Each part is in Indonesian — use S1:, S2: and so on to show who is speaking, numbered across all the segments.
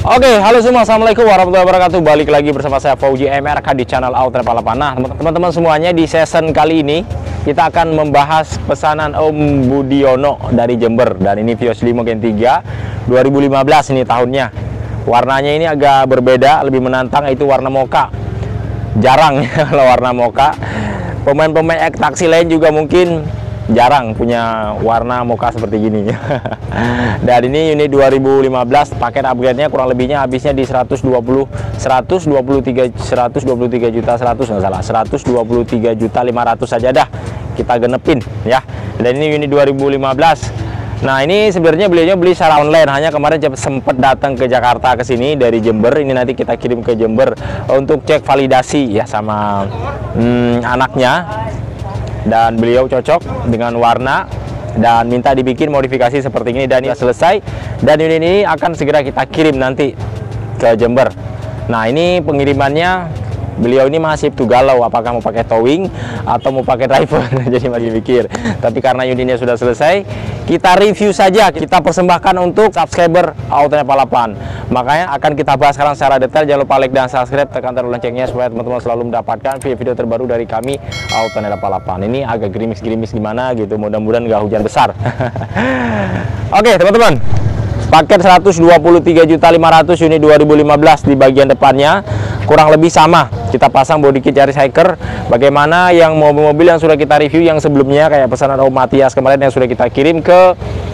S1: Oke, halo semua, assalamualaikum warahmatullahi wabarakatuh. Balik lagi bersama saya Fauji MRK di channel Auto Palapan. Nah, teman-teman semuanya, di season kali ini kita akan membahas pesanan Om Budiono dari Jember. Dan ini Vios Limo Gen 3 2015 ini tahunnya. Warnanya ini agak berbeda, lebih menantang, itu warna mocha. Jarang ya kalau warna mocha. Pemain-pemain taksi lain juga mungkin jarang punya warna mocha seperti gini. Dan ini unit 2015, paket upgrade-nya kurang lebihnya habisnya di 123 juta 100 nggak salah, 123 juta 500 saja dah kita genepin ya. Dan ini unit 2015. Nah, ini sebenarnya beliaunya beli secara online, hanya kemarin sempat datang ke Jakarta ke sini dari Jember. Ini nanti kita kirim ke Jember untuk cek validasi ya sama anaknya. Dan beliau cocok dengan warna dan minta dibikin modifikasi seperti ini, dan sudah selesai. Dan unit ini akan segera kita kirim nanti ke Jember. Nah, ini pengirimannya beliau ini masih tuh galau apakah mau pakai towing atau mau pakai driver. Jadi masih mikir. Tapi karena unitnya sudah selesai, kita review saja, kita persembahkan untuk subscriber Auto Palapan. Makanya akan kita bahas sekarang secara detail. Jangan lupa like dan subscribe, tekan tombol loncengnya supaya teman-teman selalu mendapatkan video-video terbaru dari kami Auto Palapan. Ini agak gerimis-gerimis gimana gitu, mudah-mudahan nggak hujan besar. Oke teman-teman, paket 123 juta 500 unit 2015 di bagian depannya kurang lebih sama. Kita pasang body kit Yaris Hiker. Bagaimana yang mobil-mobil yang sudah kita review yang sebelumnya, kayak pesanan Om Matias kemarin yang sudah kita kirim ke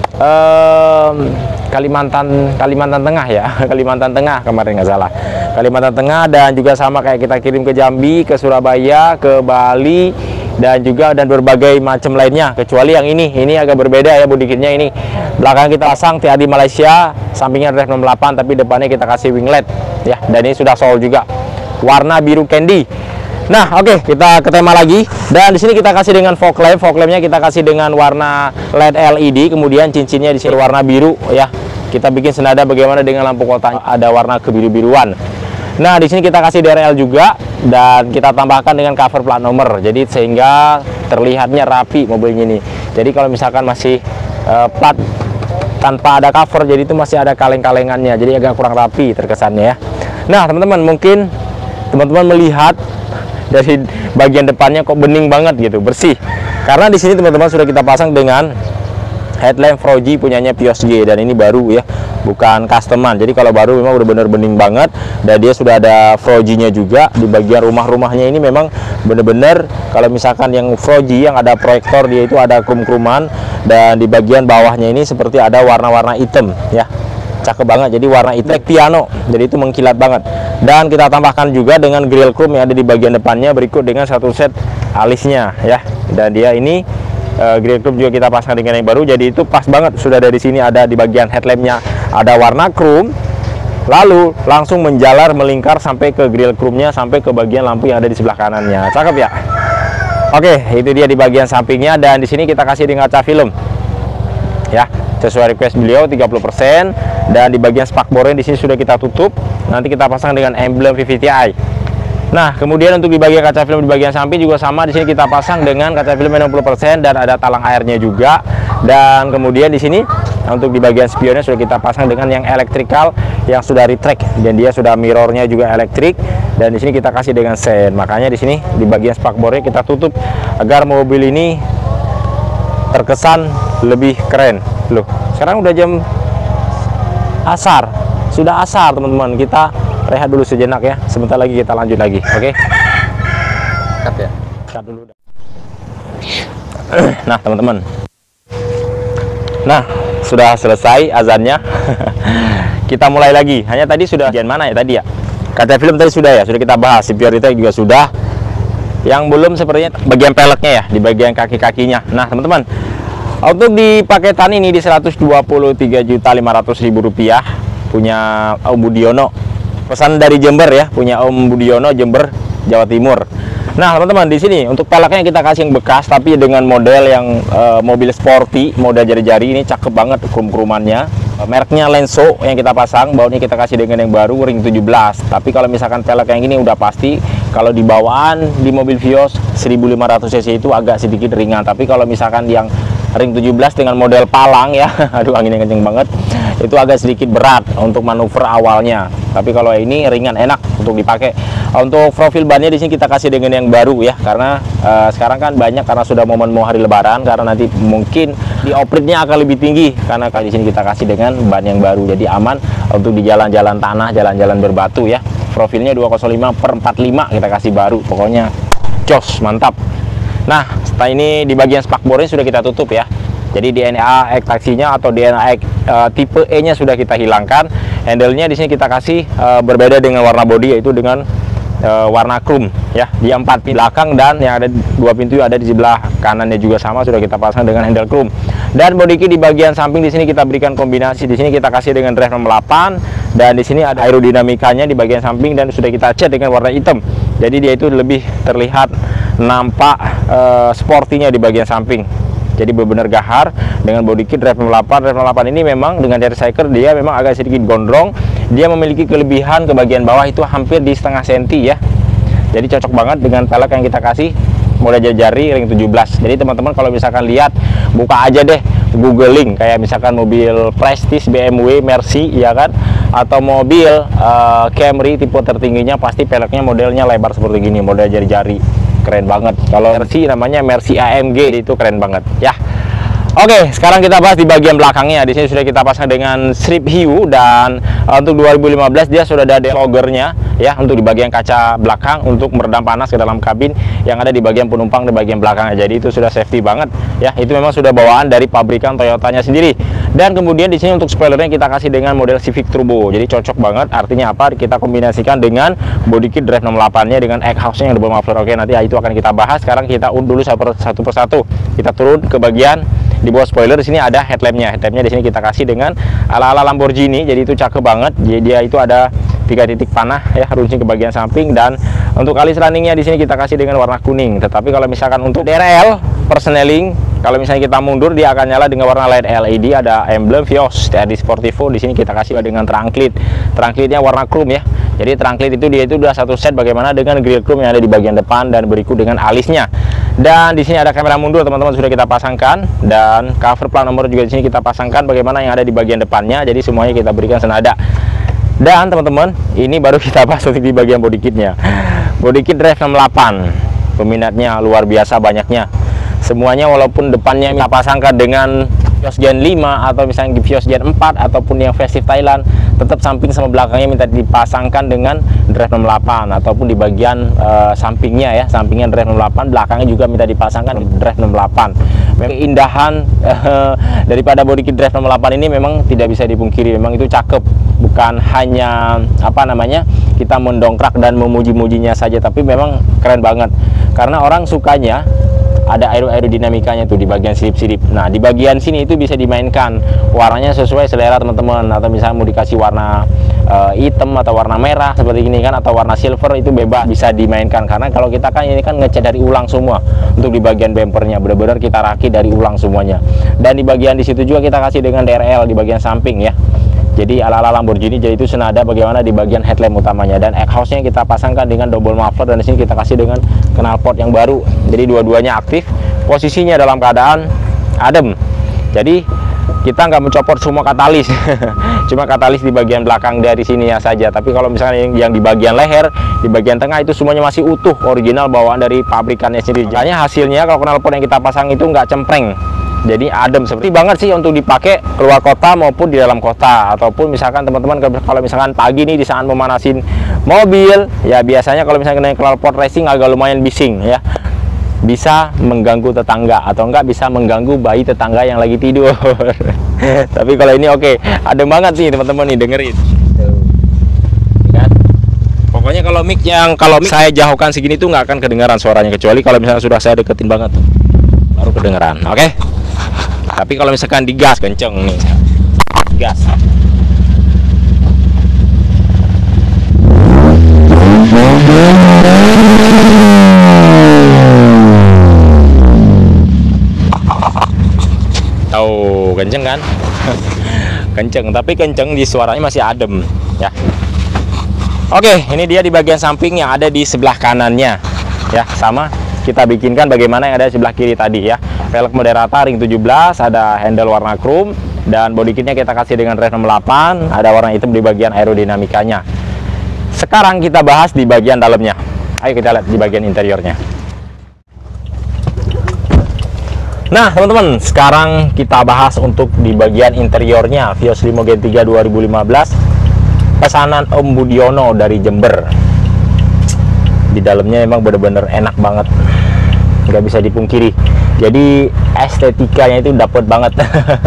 S1: Kalimantan Tengah ya. Kalimantan Tengah kemarin nggak salah, Kalimantan Tengah. Dan juga sama kayak kita kirim ke Jambi, ke Surabaya, ke Bali, dan juga dan berbagai macam lainnya. Kecuali yang ini agak berbeda ya body kitnya. Ini belakang kita pasang TAD Malaysia, sampingnya Rev 68, tapi depannya kita kasih winglet ya. Dan ini sudah sold juga, warna biru candy. Nah, oke, kita ke tema lagi. Dan di sini kita kasih dengan fog lamp. Fog lampnya kita kasih dengan warna LED LED. Kemudian cincinnya di sini warna biru ya. Kita bikin senada bagaimana dengan lampu kota ada warna kebiru-biruan. Nah, di sini kita kasih DRL juga dan kita tambahkan dengan cover plat nomor. Jadi sehingga terlihatnya rapi mobilnya ini. Jadi kalau misalkan masih plat tanpa ada cover, jadi itu masih ada kaleng-kalengannya. Jadi agak kurang rapi terkesannya ya. Nah, teman-teman, mungkin teman-teman melihat dari bagian depannya kok bening banget gitu, bersih. Karena di sini teman-teman sudah kita pasang dengan headlamp Froji punyanya Vios G, dan ini baru ya, bukan customan. Jadi kalau baru memang udah bener bening banget. Dan dia sudah ada Froji-nya juga di bagian rumah-rumahnya. Ini memang bener-bener kalau misalkan yang Froji yang ada proyektor, dia itu ada krum-kruman, dan di bagian bawahnya ini seperti ada warna-warna hitam ya. Cakep banget, jadi warna hitam piano, jadi itu mengkilat banget. Dan kita tambahkan juga dengan grill chrome yang ada di bagian depannya, berikut dengan satu set alisnya ya. Dan dia ini grill chrome juga kita pasang dengan yang baru, jadi itu pas banget. Sudah dari sini ada di bagian headlampnya ada warna chrome, lalu langsung menjalar melingkar sampai ke grill chrome-nya, sampai ke bagian lampu yang ada di sebelah kanannya. Cakep ya. Oke, itu dia di bagian sampingnya. Dan di sini kita kasih dengan kaca film ya, sesuai request beliau 30%. Dan di bagian spakbornya di sini sudah kita tutup. Nanti kita pasang dengan emblem VVTi. Nah, kemudian untuk di bagian kaca film di bagian samping juga sama. Di sini kita pasang dengan kaca film 60% dan ada talang airnya juga. Dan kemudian di sini untuk di bagian spionnya sudah kita pasang dengan yang elektrikal yang sudah retract, dan dia sudah mirrornya juga elektrik. Dan di sini kita kasih dengan sen. Makanya di sini di bagian spakbornya kita tutup agar mobil ini terkesan lebih keren. Loh, sekarang udah jam asar, sudah asar teman-teman. Kita rehat dulu sejenak ya, sebentar lagi kita lanjut lagi. Oke, cut ya, cut dulu. Nah teman-teman, nah sudah selesai azannya. Kita mulai lagi. Hanya tadi sudah bagian mana ya tadi ya, kaca film tadi sudah ya, sudah kita bahas. CPR retake juga sudah. Yang belum sepertinya bagian peleknya ya, di bagian kaki-kakinya. Nah teman-teman, untuk di paketan ini di 123.500.000 rupiah punya Om Budiono, pesan dari Jember ya, punya Om Budiono Jember Jawa Timur. Nah teman-teman, di sini untuk peleknya kita kasih yang bekas, tapi dengan model yang mobil sporty, model jari-jari. Ini cakep banget krum-krumannya. Mereknya Lenso yang kita pasang. Bautnya kita kasih dengan yang baru ring 17. Tapi kalau misalkan pelek yang ini udah pasti kalau di bawaan di mobil Vios 1500 cc itu agak sedikit ringan. Tapi kalau misalkan yang ring 17 dengan model palang ya, aduh anginnya kenceng banget, itu agak sedikit berat untuk manuver awalnya. Tapi kalau ini ringan, enak untuk dipakai. Untuk profil bannya di sini kita kasih dengan yang baru ya, karena sekarang kan banyak karena sudah momen mau hari Lebaran, karena nanti mungkin di operate-nya akan lebih tinggi, karena kali sini kita kasih dengan ban yang baru, jadi aman untuk di jalan-jalan tanah, jalan-jalan berbatu ya. Profilnya 205/45 kita kasih baru, pokoknya jos, mantap. Nah, setelah ini di bagian spakbornya sudah kita tutup ya. Jadi DNA taksinya atau DNA tipe E-nya sudah kita hilangkan. Handle-nya di sini kita kasih berbeda dengan warna bodi, yaitu dengan warna chrome ya. Di 4 pintu belakang dan yang ada 2 pintu ada di sebelah kanannya juga sama, sudah kita pasang dengan handle chrome. Dan body kit di bagian samping di sini kita berikan kombinasi. Di sini kita kasih dengan drive nomor 8 dan di sini ada aerodinamikanya di bagian samping dan sudah kita cat dengan warna hitam. Jadi dia itu lebih terlihat nampak sportinya di bagian samping. Jadi benar-benar gahar dengan body kit drive 8. Drive 8 ini memang dengan dari cycle dia memang agak sedikit gondrong. Dia memiliki kelebihan ke bagian bawah itu hampir di setengah senti ya. Jadi cocok banget dengan pelek yang kita kasih model jari ring 17. Jadi teman-teman kalau misalkan lihat, buka aja deh googling kayak misalkan mobil Prestige, BMW, Mercy ya kan, atau mobil Camry tipe tertingginya, pasti peleknya modelnya lebar seperti gini, model jari-jari. Keren banget. Kalau Mercy namanya Mercy AMG, itu keren banget ya. Oke, sekarang kita bahas di bagian belakangnya. Di sini sudah kita pasang dengan strip hiu dan untuk 2015 dia sudah ada loggernya ya, untuk di bagian kaca belakang untuk meredam panas ke dalam kabin yang ada di bagian penumpang di bagian belakangnya. Jadi itu sudah safety banget ya. Itu memang sudah bawaan dari pabrikan Toyotanya sendiri. Dan kemudian di sini untuk spoilernya kita kasih dengan model Civic Turbo. Jadi cocok banget. Artinya apa? Kita kombinasikan dengan body kit drive 68-nya dengan egg house-nya yang double muffler. Oke, nanti itu akan kita bahas. Sekarang kita dulu satu persatu. Kita turun ke bagian di bawah spoiler. Di sini ada headlampnya. Headlampnya di sini kita kasih dengan ala-ala Lamborghini. Jadi itu cakep banget. Jadi dia itu ada 3 titik panah ya, runcing ke bagian samping. Dan untuk alis runningnya di sini kita kasih dengan warna kuning. Tetapi kalau misalkan untuk DRL persneling, kalau misalnya kita mundur dia akan nyala dengan warna LED LED. Ada emblem Vios TRD Sportivo. Di sini kita kasih dengan trunk lid-nya warna chrome ya. Jadi trunk lid itu dia itu udah satu set bagaimana dengan grill chrome yang ada di bagian depan dan berikut dengan alisnya. Dan di sini ada kamera mundur teman-teman sudah kita pasangkan, dan cover plat nomor juga di sini kita pasangkan bagaimana yang ada di bagian depannya. Jadi semuanya kita berikan senada. Dan teman-teman, ini baru kita bahas di bagian body kitnya. Body kit drive 68, peminatnya luar biasa banyaknya. Semuanya walaupun depannya kita pasangkan dengan Vios Gen 5 atau misalnya Vios Gen 4 ataupun yang Festive Thailand, tetap samping sama belakangnya minta dipasangkan dengan drive 68 ataupun di bagian sampingnya ya, sampingnya drive 68, belakangnya juga minta dipasangkan drive 68. Keindahan daripada body kit drive 68 ini memang tidak bisa dipungkiri, memang itu cakep. Bukan hanya apa namanya kita mendongkrak dan memuji-mujinya saja, tapi memang keren banget karena orang sukanya ada aerodinamikanya tuh di bagian sirip-sirip. Nah, di bagian sini itu bisa dimainkan warnanya sesuai selera teman-teman, atau misalnya mau dikasih warna hitam atau warna merah seperti ini kan, atau warna silver, itu bebas bisa dimainkan. Karena kalau kita kan ini kan ngecat dari ulang semua untuk di bagian bumpernya, benar-benar kita rakit dari ulang semuanya. Dan di bagian di situ juga kita kasih dengan DRL di bagian samping ya. Jadi ala-ala Lamborghini, jadi itu senada bagaimana di bagian headlamp utamanya. Dan egg house-nya kita pasangkan dengan double muffler, dan di sini kita kasih dengan knalpot yang baru. Jadi dua-duanya aktif, posisinya dalam keadaan adem. Jadi kita nggak mencopot semua katalis, cuma katalis di bagian belakang dari sini ya saja. Tapi kalau misalnya yang di bagian leher, di bagian tengah itu semuanya masih utuh, original bawaan dari pabrikannya sendiri. Makanya hasilnya kalau knalpot yang kita pasang itu nggak cempreng. Jadi adem, seperti banget sih untuk dipakai keluar kota maupun di dalam kota. Ataupun misalkan teman-teman kalau misalkan pagi nih di saat memanasin mobil ya, biasanya kalau misalnya kena knalpot racing agak lumayan bising ya, bisa mengganggu tetangga atau enggak bisa mengganggu bayi tetangga yang lagi tidur. Tapi kalau ini oke, adem banget sih teman-teman nih, dengerin kan? Pokoknya kalau mic saya jauhkan segini tuh nggak akan kedengaran suaranya, kecuali kalau misalnya sudah saya deketin banget tuh baru kedengeran. Oke. Tapi kalau misalkan digas kenceng nih, gas. Tahu kenceng kan? Kenceng, tapi kenceng di suaranya masih adem ya. Oke, ini dia di bagian samping yang ada di sebelah kanannya ya, sama kita bikinkan bagaimana yang ada di sebelah kiri tadi ya. Velg model rata ring 17, ada handle warna chrome, Dan body kitnya kita kasih dengan red 68, ada warna hitam di bagian aerodinamikanya. Sekarang kita bahas di bagian dalamnya. Ayo kita lihat di bagian interiornya. Nah teman-teman, sekarang kita bahas untuk di bagian interiornya Vios Limo Gen 3 2015 pesanan Om Budiono dari Jember. Di dalamnya emang bener-bener enak banget, nggak bisa dipungkiri. Jadi estetikanya itu dapet banget.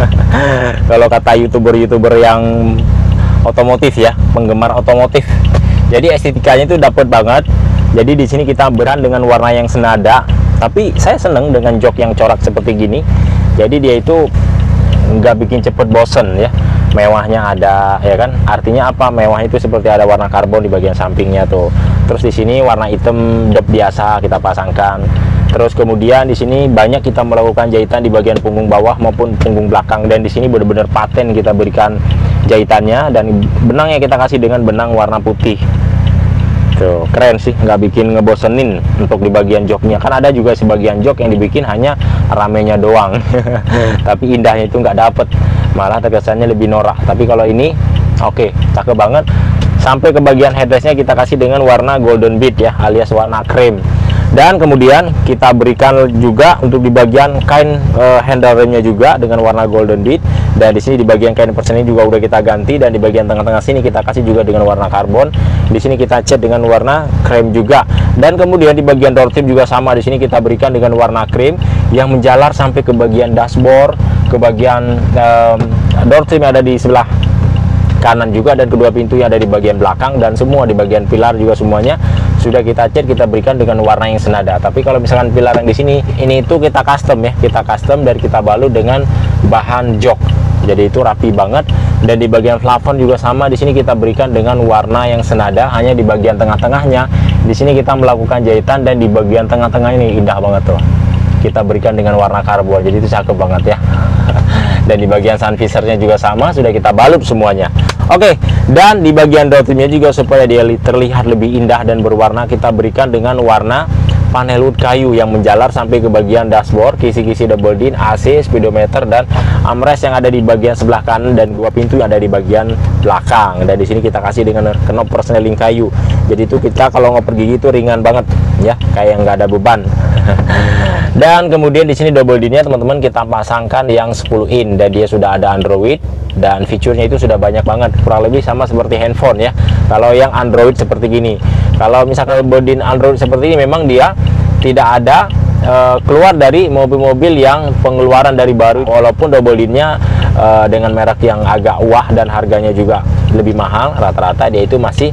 S1: Kalau kata youtuber yang otomotif ya, penggemar otomotif, jadi estetikanya itu dapet banget. Jadi di sini kita beran dengan warna yang senada, tapi saya seneng dengan jok yang corak seperti gini. Jadi dia itu nggak bikin cepet bosen ya. Mewahnya ada ya kan, artinya apa? Mewah itu seperti ada warna karbon di bagian sampingnya tuh. Terus di sini warna hitam dep biasa kita pasangkan. Terus kemudian di sini banyak kita melakukan jahitan di bagian punggung bawah maupun punggung belakang, dan di sini benar-benar paten kita berikan jahitannya, dan benangnya kita kasih dengan benang warna putih. Tuh, keren sih, nggak bikin ngebosenin untuk di bagian joknya. Kan ada juga sebagian jok yang dibikin hanya ramenya doang, tapi indahnya itu nggak dapet, malah terkesannya lebih norak. Tapi kalau ini oke, cakep banget. Sampai ke bagian headrestnya kita kasih dengan warna golden bead ya, alias warna krem. Dan kemudian kita berikan juga untuk di bagian kain handle remnya juga dengan warna golden bead. Dan di sini di bagian kain persen ini juga udah kita ganti, dan di bagian tengah-tengah sini kita kasih juga dengan warna karbon. Di sini kita cat dengan warna krem juga. Dan kemudian di bagian door trim juga sama, di sini kita berikan dengan warna krem yang menjalar sampai ke bagian dashboard, ke bagian door trim yang ada di sebelah kanan juga, dan kedua pintu yang ada di bagian belakang, dan semua di bagian pilar juga semuanya sudah kita cat, kita berikan dengan warna yang senada. Tapi kalau misalkan pilar yang di sini ini itu kita custom ya, kita custom dan kita balut dengan bahan jok. Jadi itu rapi banget. Dan di bagian plafon juga sama, di sini kita berikan dengan warna yang senada, hanya di bagian tengah-tengahnya di sini kita melakukan jahitan, dan di bagian tengah-tengah ini indah banget tuh, kita berikan dengan warna karbon. Jadi itu cakep banget ya. Dan di bagian sun visornya juga sama, sudah kita balut semuanya. Oke, dan di bagian door trimnya juga supaya dia terlihat lebih indah dan berwarna, kita berikan dengan warna panel wood kayu yang menjalar sampai ke bagian dashboard, kisi-kisi double din, AC, speedometer, dan armrest yang ada di bagian sebelah kanan, dan dua pintu yang ada di bagian belakang. Dan di sini kita kasih dengan knob persneling kayu. Jadi itu kita kalau ngoper gigi itu ringan banget ya, kayak nggak ada beban. Dan kemudian di sini double din-nya teman-teman kita pasangkan yang 10 in, dan dia sudah ada Android, dan fiturnya itu sudah banyak banget, kurang lebih sama seperti handphone ya. Kalau yang Android seperti gini, kalau misalkan double din Android seperti ini, memang dia tidak ada keluar dari mobil-mobil yang pengeluaran dari baru, walaupun double din-nya dengan merek yang agak wah dan harganya juga lebih mahal, rata-rata dia itu masih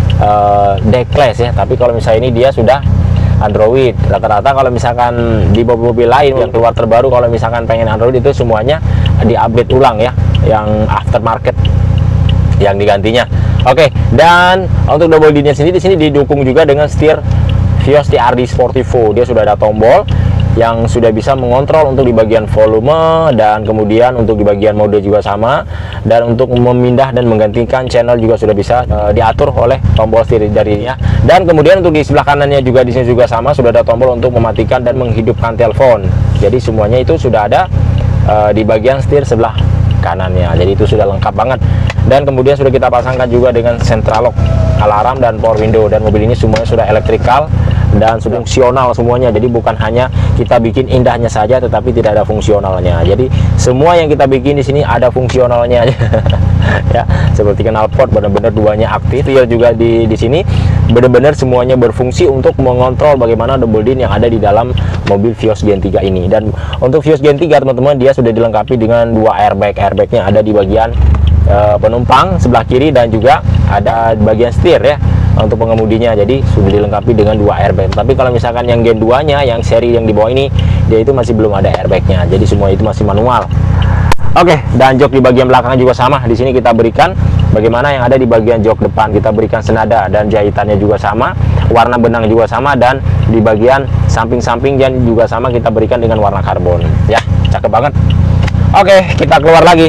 S1: D-Class ya. Tapi kalau misalnya ini dia sudah Android, rata-rata kalau misalkan di mobil-mobil lain yang keluar terbaru, kalau misalkan pengen Android itu semuanya di-update ulang ya, yang aftermarket yang digantinya. Oke, dan untuk double din-nya sendiri di sini didukung juga dengan setir Vios TRD Sportivo. Dia sudah ada tombol yang sudah bisa mengontrol untuk di bagian volume, dan kemudian untuk di bagian mode juga sama, dan untuk memindah dan menggantikan channel juga sudah bisa diatur oleh tombol setir darinya. Dan kemudian untuk di sebelah kanannya juga di sini juga sama, sudah ada tombol untuk mematikan dan menghidupkan telepon. Jadi semuanya itu sudah ada di bagian setir sebelah kanannya. Jadi itu sudah lengkap banget. Dan kemudian sudah kita pasangkan juga dengan central lock, alarm, dan power window. Dan mobil ini semuanya sudah elektrikal dan sudah fungsional semuanya. Jadi bukan hanya kita bikin indahnya saja, tetapi tidak ada fungsionalnya. Jadi semua yang kita bikin di sini ada fungsionalnya ya. Seperti knalpot benar-benar duanya aktif. Dia juga di sini benar-benar semuanya berfungsi untuk mengontrol bagaimana double din yang ada di dalam mobil Vios Gen 3 ini. Dan untuk Vios Gen 3 teman-teman, dia sudah dilengkapi dengan dua airbag. Airbagnya ada di bagian penumpang sebelah kiri, dan juga ada di bagian setir ya untuk pengemudinya. Jadi sudah dilengkapi dengan dua airbag. Tapi kalau misalkan yang Gen 2 nya, yang seri yang di bawah ini, dia itu masih belum ada airbagnya. Jadi semua itu masih manual. Oke, dan jok di bagian belakang juga sama. Di sini kita berikan bagaimana yang ada di bagian jok depan, kita berikan senada, dan jahitannya juga sama, warna benang juga sama, dan di bagian samping-samping juga sama, kita berikan dengan warna karbon ya. Cakep banget. Oke, kita keluar lagi.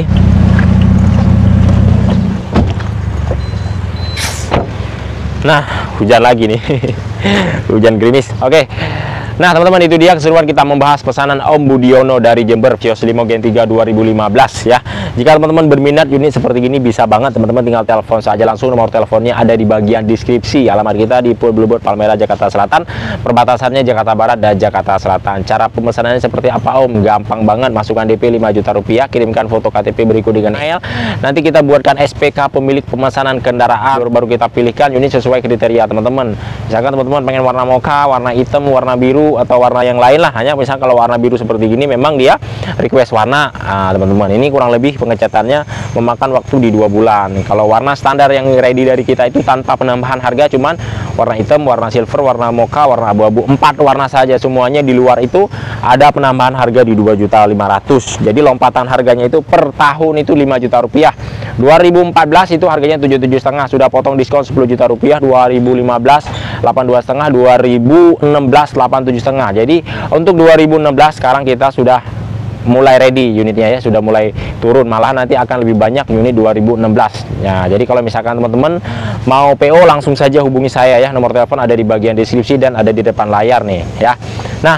S1: Nah, hujan lagi nih. Hujan gerimis. Oke, Nah teman-teman, itu dia keseruan kita membahas pesanan Om Budiono dari Jember, Vios Limo Gen 3 2015 ya. Jika teman-teman berminat unit seperti ini, bisa banget teman-teman tinggal telepon saja langsung. Nomor teleponnya ada di bagian deskripsi. Alamat kita di Pul Bluebird Palmerah, Jakarta Selatan, perbatasannya Jakarta Barat dan Jakarta Selatan. Cara pemesanannya seperti apa Om? Gampang banget, masukkan DP 5 juta rupiah, kirimkan foto KTP berikut dengan email. Nanti kita buatkan SPK pemilik pemesanan kendaraan, baru kita pilihkan unit sesuai kriteria teman-teman. Misalkan teman-teman pengen warna mocha, warna hitam, warna biru, atau warna yang lain lah. Hanya misalnya kalau warna biru seperti gini memang dia request warna, teman-teman. Ini kurang lebih pengecatannya memakan waktu di 2 bulan. Kalau warna standar yang ready dari kita itu tanpa penambahan harga, cuman warna hitam, warna silver, warna mocha, warna abu-abu, 4 warna saja semuanya. Di luar itu ada penambahan harga di 2.500.000. Jadi lompatan harganya itu per tahun itu 5 juta rupiah. 2014 itu harganya 77,5, sudah potong diskon 10 juta rupiah. 2015 82,5, 2016 87,5. Jadi untuk 2016 sekarang kita sudah mulai ready unitnya ya, sudah mulai turun, malah nanti akan lebih banyak unit 2016 ya. Jadi kalau misalkan teman-teman mau PO langsung saja hubungi saya ya, nomor telepon ada di bagian deskripsi dan ada di depan layar nih ya. Nah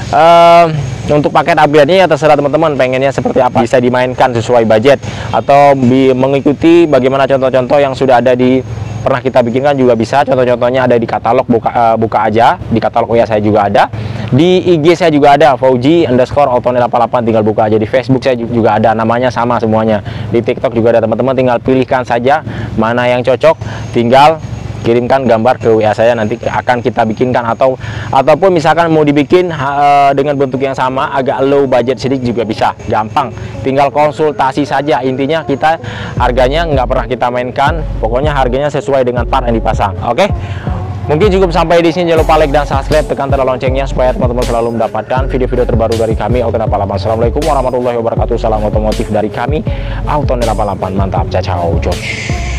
S1: untuk paket upgrade-nya ya terserah teman-teman pengennya seperti apa, bisa dimainkan sesuai budget atau mengikuti bagaimana contoh-contoh yang sudah ada di pernah kita bikinkan juga bisa. Contoh-contohnya ada di katalog, buka aja di katalog WA saya juga ada, di IG saya juga ada Fauji_Autonel88, tinggal buka aja. Di Facebook saya juga ada, namanya sama semuanya. Di TikTok juga ada teman-teman, tinggal pilihkan saja mana yang cocok, tinggal kirimkan gambar ke WA saya, nanti akan kita bikinkan. Ataupun misalkan mau dibikin dengan bentuk yang sama, agak low budget sedikit juga bisa, gampang, tinggal konsultasi saja. Intinya kita harganya nggak pernah kita mainkan, pokoknya harganya sesuai dengan part yang dipasang. Oke, mungkin cukup sampai di sini. Jangan lupa like dan subscribe, tekan tanda loncengnya supaya teman-teman selalu mendapatkan video-video terbaru dari kami, Autonel88. Assalamualaikum warahmatullahi wabarakatuh. Salam otomotif dari kami, Autonel88. Mantap, ciao, Josh.